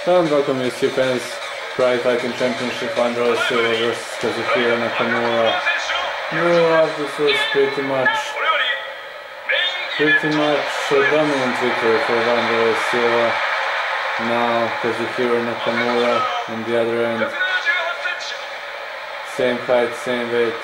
And welcome UFC fans, Pride Fighting Championship, Wanderlei Silva vs Kazuhiro Nakamura. This was pretty much a dominant victory for Wanderlei Silva. Now Kazuhiro Nakamura on the other end. Same height, same weight.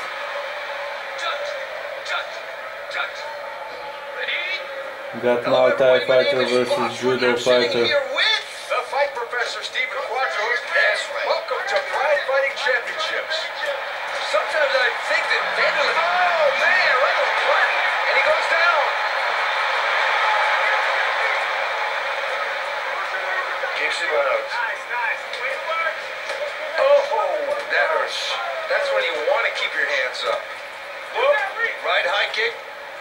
Got Muay Thai fighter versus judo fighter. The fight professor Stephen Quadros, yes, welcome to Pride Fighting Championships. Sometimes I think that Vanderlei, oh man, right on the front, and he goes down. Kicks him out. Oh, that hurts. That's when you want to keep your hands up. Whoop, right high kick.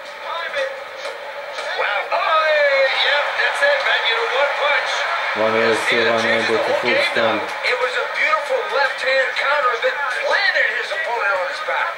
Wow. Oh, yep, that's it, man. You know, one punch. Wanderlei Silva unable to foot stomp. It was a beautiful left-hand counter that planted his opponent on his back.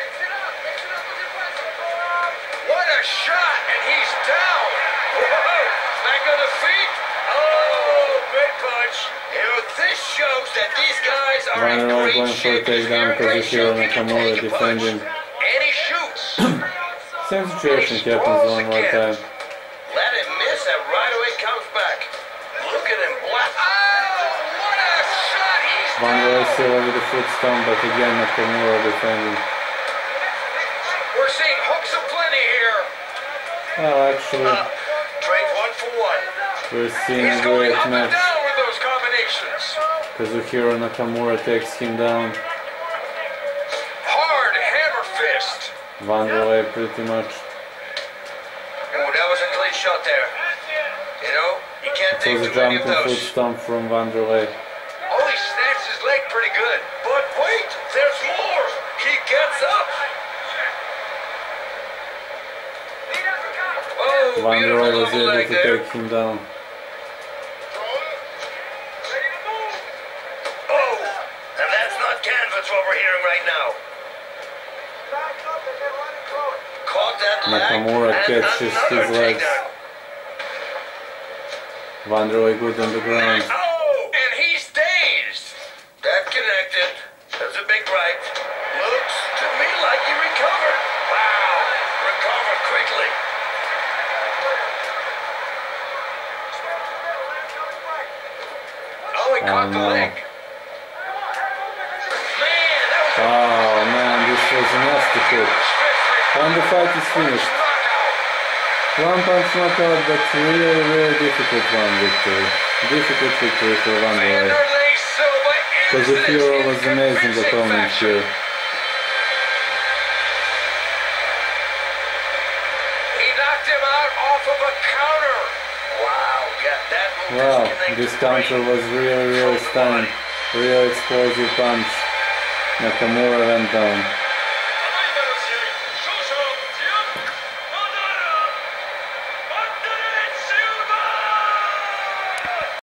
What a shot, and he's down. Whoa, back on the feet. Oh, big punch. You know, this shows that these guys are in Wanderlei great going for a shape. takedown, Kazuhiro Nakamura defending. And he shoots. Same situation happens one more time. Let him miss, and right away comes back. Look at him black. Oh, what a shot! He's Wanderlei down. Silva with a foot stomp, but again Nakamura defending. We're seeing hooks aplenty here. Well, actually, Trade one for one. we're seeing He's a going great up and match. down with those combinations. Kazuhiro Nakamura takes him down. Hard hammer fist. Wanderlei pretty much. Oh, that was a clean shot there. You know, you can't It take was a too many of jumping foot those. stomp from Wanderlei. Oh, he snatched his leg pretty good. But wait, there's more. He gets up. Oh, Wanderlei beautiful was little able leg to there. take him down. Oh, and that's not canvas what we're hearing right now. Caught that leg Nakamura and catches another his legs. takedown. Wanderlei good on the ground. Oh, and he's dazed. That connected. That's a big right. Looks to me like he recovered. Wow, recovered quickly. Oh, he caught the no. leg. Man, that was Oh man, this was a nasty hit. And the fight is finished. One punch knockout, but really difficult one victory. Difficult victory for Wanderlei. Vanderlei Silva Kazuhiro was amazing convincing opponent fashion. here. He knocked him out off of a counter. Wow, yeah, that move Wow, disconnected this the counter brain was really from the stunning. body. Real explosive punch. Nakamura went down.